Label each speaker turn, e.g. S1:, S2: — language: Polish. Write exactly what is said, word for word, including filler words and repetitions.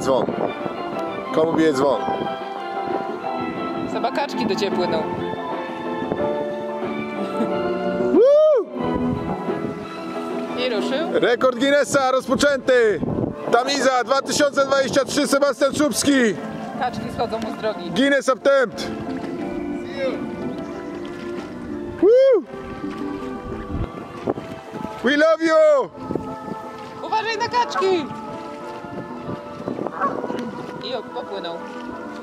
S1: dzwon? Komu bije dzwon?
S2: Zabakaczki do ciebie płyną. I ruszył.
S1: Rekord Guinnessa rozpoczęty! Tamiza dwa tysiące dwadzieścia trzy, Sebastian Czubski!
S2: Kaczki schodzą mu z drogi.
S1: Guinness attempt! Woo! We love you!
S2: Uważaj na kaczki! I popłynął.